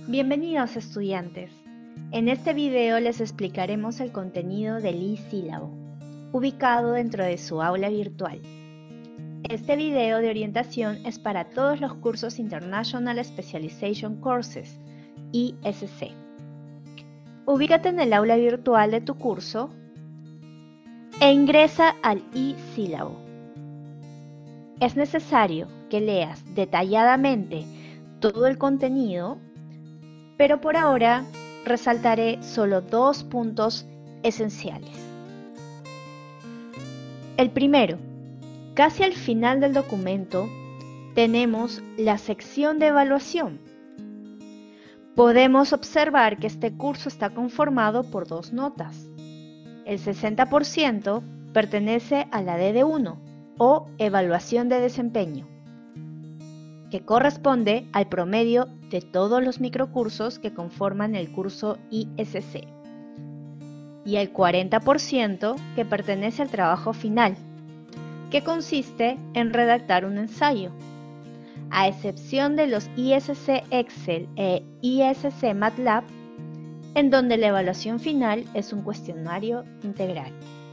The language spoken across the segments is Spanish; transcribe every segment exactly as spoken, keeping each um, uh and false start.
Bienvenidos estudiantes. En este video les explicaremos el contenido del iSílabo, ubicado dentro de su aula virtual. Este video de orientación es para todos los cursos International Specialization Courses, I S C. Ubícate en el aula virtual de tu curso e ingresa al iSílabo. Es necesario que leas detalladamente todo el contenido, pero por ahora resaltaré solo dos puntos esenciales. El primero, casi al final del documento tenemos la sección de evaluación. Podemos observar que este curso está conformado por dos notas. El sesenta por ciento pertenece a la D D uno o evaluación de desempeño, que corresponde al promedio de todos los microcursos que conforman el curso I S C, y el cuarenta por ciento que pertenece al trabajo final, que consiste en redactar un ensayo, a excepción de los I S C Excel e I S C MATLAB, en donde la evaluación final es un cuestionario integral.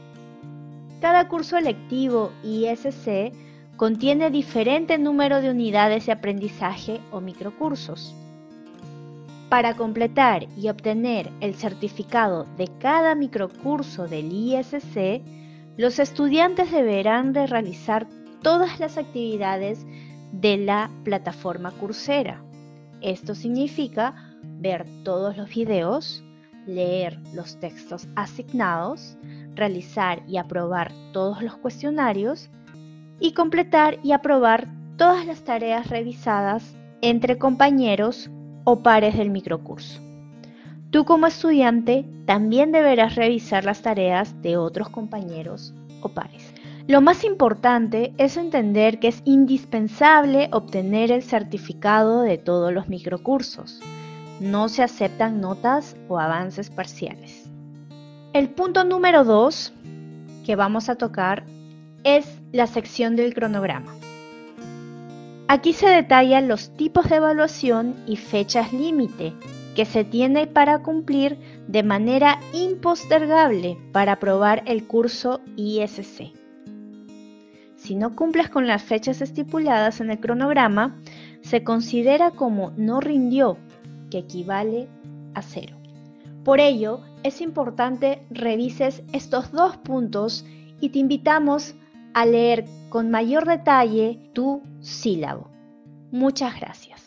Cada curso electivo I S C contiene diferente número de unidades de aprendizaje o microcursos. Para completar y obtener el certificado de cada microcurso del I S C, los estudiantes deberán de realizar todas las actividades de la plataforma Coursera. Esto significa ver todos los videos, leer los textos asignados, realizar y aprobar todos los cuestionarios y completar y aprobar todas las tareas revisadas entre compañeros o pares del microcurso. Tú como estudiante también deberás revisar las tareas de otros compañeros o pares. Lo más importante es entender que es indispensable obtener el certificado de todos los microcursos. No se aceptan notas o avances parciales. El punto número dos que vamos a tocar es la sección del cronograma. Aquí se detallan los tipos de evaluación y fechas límite que se tiene para cumplir de manera impostergable para aprobar el curso I S C. Si no cumples con las fechas estipuladas en el cronograma, se considera como no rindió, que equivale a cero. Por ello, es importante revises estos dos puntos y te invitamos a leer con mayor detalle tu sílabo. Muchas gracias.